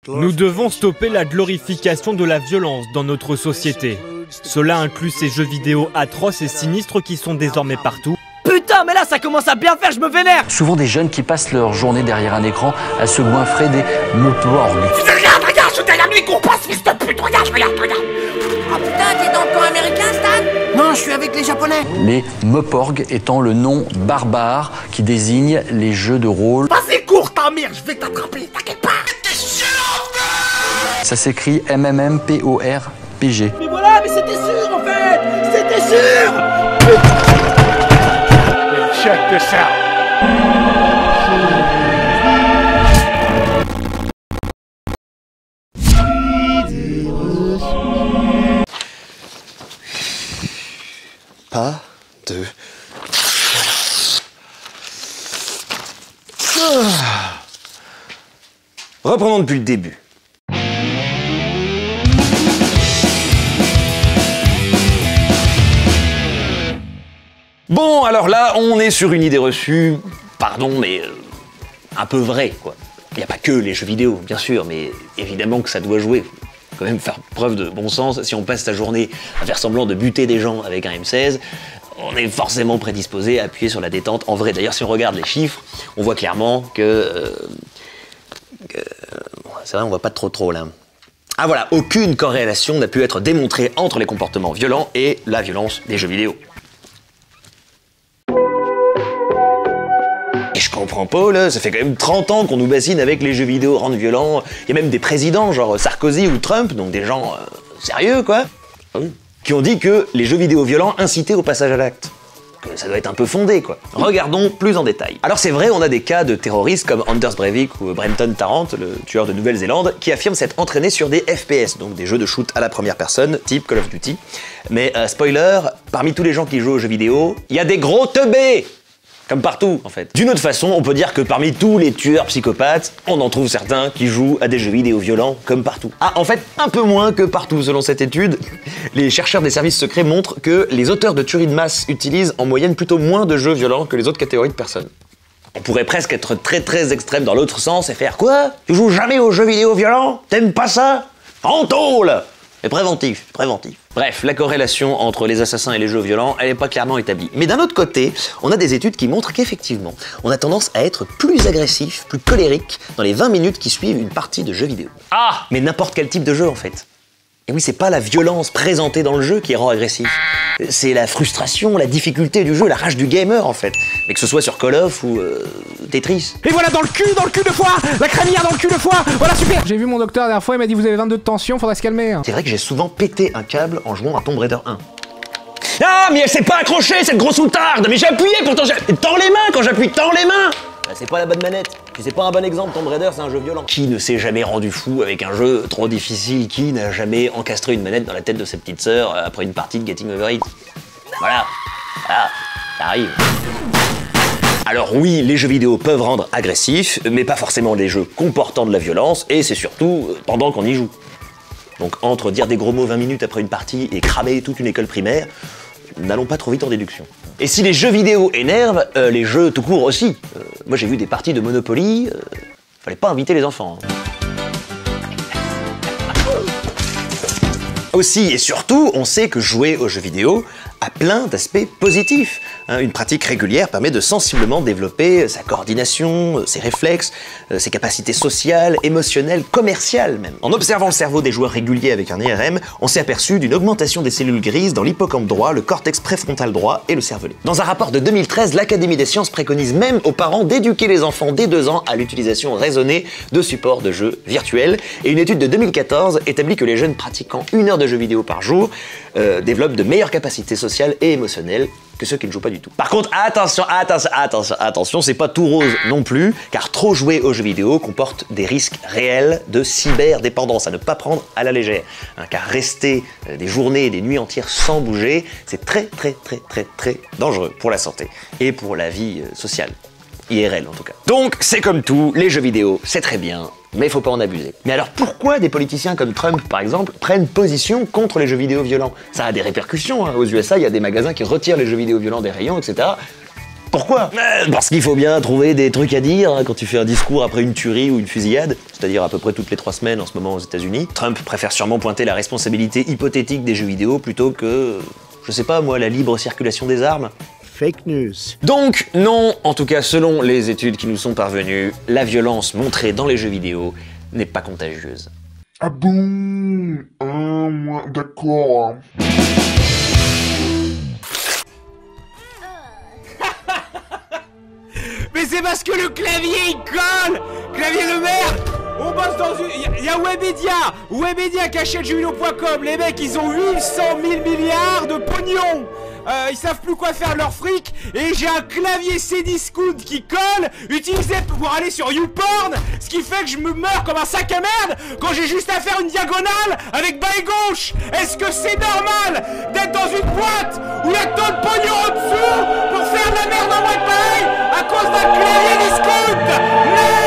Nous devons stopper la glorification de la violence dans notre société. Cela inclut ces jeux vidéo atroces et sinistres qui sont désormais partout. Putain, mais là ça commence à bien faire, je me vénère. Souvent des jeunes qui passent leur journée derrière un écran à se goinfrer des moporgs. Regarde, je suis derrière lui qu'on passe, fils de pute, regarde. Oh putain, t'es dans le camp américain, Stan? Non, je suis avec les Japonais. Les moporgs étant le nom barbare qui désigne les jeux de rôle. Vas-y, cours ta mère, je vais t'attraper, t'inquiète pas. Ça s'écrit MMMPORPG. Mais voilà, mais c'était sûr en fait. C'était sûr. Check this out. Pas de... Reprenons depuis le début. Bon, alors là, on est sur une idée reçue, pardon, mais un peu vraie, quoi. Il n'y a pas que les jeux vidéo, bien sûr, mais évidemment que ça doit jouer. Faut quand même faire preuve de bon sens. Si on passe sa journée à faire semblant de buter des gens avec un M16, on est forcément prédisposé à appuyer sur la détente en vrai. D'ailleurs, si on regarde les chiffres, on voit clairement que c'est vrai, on voit pas trop là. Ah voilà, aucune corrélation n'a pu être démontrée entre les comportements violents et la violence des jeux vidéo. Et je comprends pas, là, ça fait quand même 30 ans qu'on nous bassine avec les jeux vidéo rendent violents. Il y a même des présidents, genre Sarkozy ou Trump, donc des gens sérieux, quoi, qui ont dit que les jeux vidéo violents incitaient au passage à l'acte. Que ça doit être un peu fondé, quoi. Regardons plus en détail. Alors c'est vrai, on a des cas de terroristes comme Anders Breivik ou Brenton Tarrant, le tueur de Nouvelle-Zélande, qui affirment s'être entraîné sur des FPS, donc des jeux de shoot à la première personne, type Call of Duty. Mais spoiler, parmi tous les gens qui jouent aux jeux vidéo, il y a des gros teubés! Comme partout, en fait. D'une autre façon, on peut dire que parmi tous les tueurs psychopathes, on en trouve certains qui jouent à des jeux vidéo violents, comme partout. Ah, en fait, un peu moins que partout, selon cette étude. Les chercheurs des services secrets montrent que les auteurs de tueries de masse utilisent en moyenne plutôt moins de jeux violents que les autres catégories de personnes. On pourrait presque être très extrême dans l'autre sens et faire « Quoi? Tu joues jamais aux jeux vidéo violents? T'aimes pas ça? En tôle !» Et préventif. Bref, la corrélation entre les assassins et les jeux violents, elle n'est pas clairement établie. Mais d'un autre côté, on a des études qui montrent qu'effectivement, on a tendance à être plus agressif, plus colérique dans les 20 minutes qui suivent une partie de jeux vidéo. Ah! Mais n'importe quel type de jeu, en fait. Et oui, c'est pas la violence présentée dans le jeu qui rend agressif. C'est la frustration, la difficulté du jeu, la rage du gamer, en fait. Mais que ce soit sur Call of ou Tetris. Et voilà, dans le cul de foie. La crémière dans le cul de foie. Voilà, super. J'ai vu mon docteur la dernière fois, il m'a dit vous avez 22 de tension, faudrait se calmer. C'est vrai que j'ai souvent pété un câble en jouant à Tomb Raider 1. Ah, mais elle s'est pas accrochée, cette grosse outarde. Mais j'ai appuyé, pourtant j'ai... Tends les mains quand j'appuie, tends les mains. Bah, c'est pas la bonne manette. Puis c'est pas un bon exemple, Tomb Raider, c'est un jeu violent. Qui ne s'est jamais rendu fou avec un jeu trop difficile? Qui n'a jamais encastré une manette dans la tête de sa petite sœur après une partie de Getting Over It? Voilà, ça arrive. Alors oui, les jeux vidéo peuvent rendre agressifs, mais pas forcément les jeux comportant de la violence, et c'est surtout pendant qu'on y joue. Donc entre dire des gros mots 20 minutes après une partie et cramer toute une école primaire, n'allons pas trop vite en déduction. Et si les jeux vidéo énervent, les jeux tout court aussi. Moi j'ai vu des parties de Monopoly, fallait pas inviter les enfants. Aussi et surtout, on sait que jouer aux jeux vidéo a plein d'aspects positifs. Une pratique régulière permet de sensiblement développer sa coordination, ses réflexes, ses capacités sociales, émotionnelles, commerciales même. En observant le cerveau des joueurs réguliers avec un IRM, on s'est aperçu d'une augmentation des cellules grises dans l'hippocampe droit, le cortex préfrontal droit et le cervelet. Dans un rapport de 2013, l'Académie des sciences préconise même aux parents d'éduquer les enfants dès 2 ans à l'utilisation raisonnée de supports de jeux virtuels. Et une étude de 2014 établit que les jeunes pratiquant 1 heure de jeux vidéo par jour développent de meilleures capacités sociales et émotionnelles que ceux qui ne jouent pas du tout. Par contre, attention, c'est pas tout rose non plus, car trop jouer aux jeux vidéo comporte des risques réels de cyberdépendance, à ne pas prendre à la légère. Car rester des journées et des nuits entières sans bouger, c'est très dangereux pour la santé et pour la vie sociale. IRL en tout cas. Donc c'est comme tout, les jeux vidéo c'est très bien, mais il faut pas en abuser. Mais alors pourquoi des politiciens comme Trump par exemple prennent position contre les jeux vidéo violents? Ça a des répercussions, hein. Aux USA il y a des magasins qui retirent les jeux vidéo violents des rayons, etc. Pourquoi? Parce qu'il faut bien trouver des trucs à dire hein, quand tu fais un discours après une tuerie ou une fusillade, c'est-à-dire à peu près toutes les 3 semaines en ce moment aux États-Unis. Trump préfère sûrement pointer la responsabilité hypothétique des jeux vidéo plutôt que, je sais pas moi, la libre circulation des armes. Fake news. Donc non, en tout cas selon les études qui nous sont parvenues, la violence montrée dans les jeux vidéo n'est pas contagieuse. Ah bon? Ouais, d'accord. Mais c'est parce que le clavier il colle! Clavier de merde! On bosse dans une... Y'a Webedia qui achète jeuxvideo.com. Les mecs ils ont 800 000 milliards de pognon. Ils savent plus quoi faire de leur fric. Et j'ai un clavier Cdiscount qui colle, utilisé pour aller sur YouPorn. Ce qui fait que je me meurs comme un sac à merde quand j'ai juste à faire une diagonale avec bas et gauche. Est-ce que c'est normal d'être dans une boîte où il y a tant de pognon en dessous pour faire de la merde en mode pareil à cause d'un clavier discount? Non!